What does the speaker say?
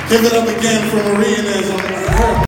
Give it up again for Marie Inez on her